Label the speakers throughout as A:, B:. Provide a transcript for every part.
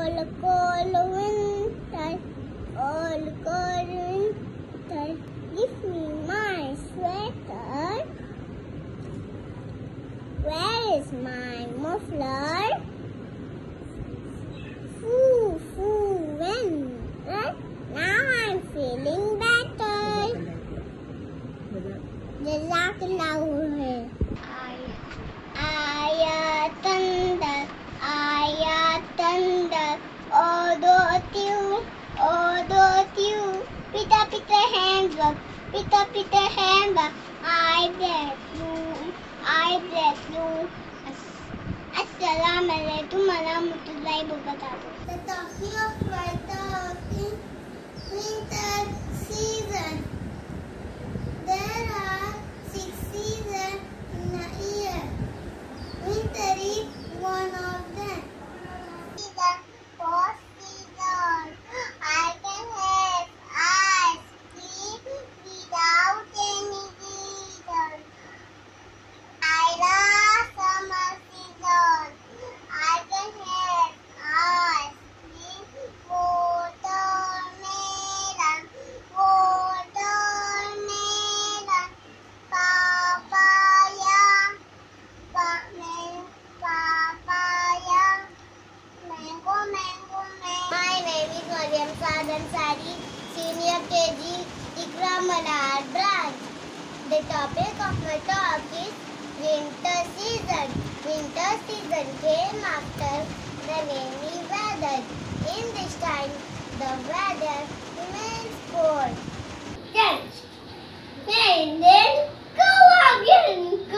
A: cold, cold winter, cold, cold winter. Give me my sweater. Where is my muffler? Foo, foo, winter. Now I'm feeling better. Jazakallahu. Thunder, oh don't you, pita hands up, pita hands up, I bless you. Assalamualaikum warahmatullahi wabarakatuh. The talking of weather in winter season. There are 6 seasons in a year. Winter is one of them. Season for season. I can have ice cream without any reason. I love summer season. I can have ice cream, watermelon, papaya, mango. My name is Mariam Saad Ansari, Senior KG, Ikra Manar branch. The topic of my talk is winter season. Winter season came after the rainy weather. In this time, the weather remains cold. And then go again.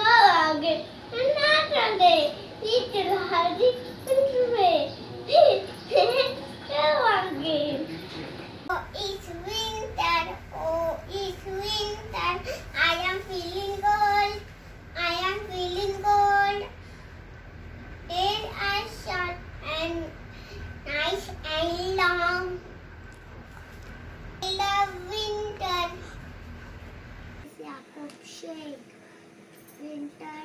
A: Another day, little hurry, away. Go again. Oh, it's winter. I am feeling cold. Days are short and nice and long. I love winter. Jacob Sheikh. Winter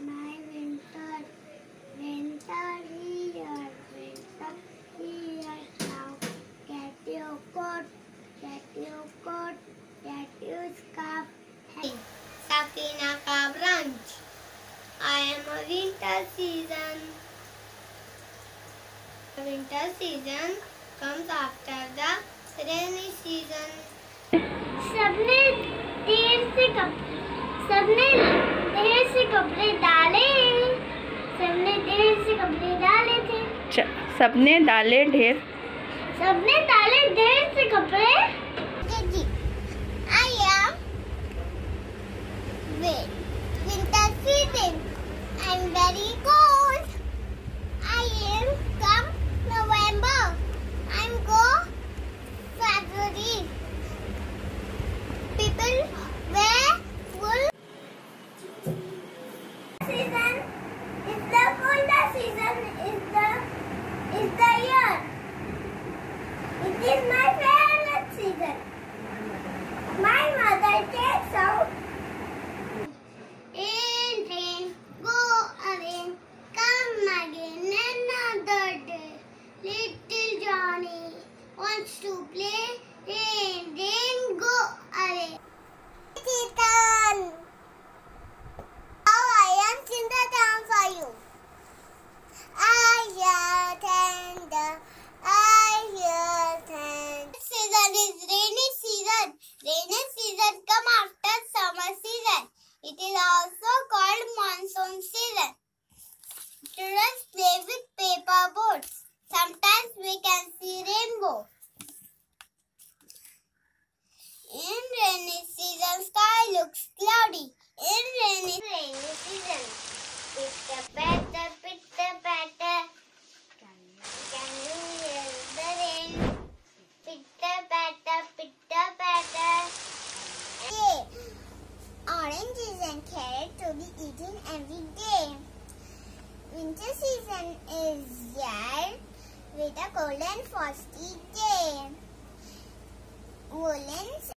A: here now. Get your coat, get your scarf. Hey, Safina ka branch. I am a winter season. The winter season comes after the rainy season. सबने देर से कपड़े डाले थे।
B: सबने डाले ढेर से कपड़े।
A: I am winter season. I'm very cold. I am come November. I'm go February. People wear wool. Season is the colder season. Is the year. It is my favorite season. My mother takes out. In rain, go away, come again another day. Little Johnny wants to play. Rain, go away. Titan. Now I am sing the song for you. I hear thunder. Season is rainy season. Rainy season come after summer season. It is also called monsoon season. Children play with paper boats. Sometimes we can see rainbow. In rainy season, sky looks cloudy. In rainy season, pitter patter. Can you hear the rain? Pitter patter. Hey, oranges and carrots to be eaten every day. Winter season is here with a cold and frosty day. Woolens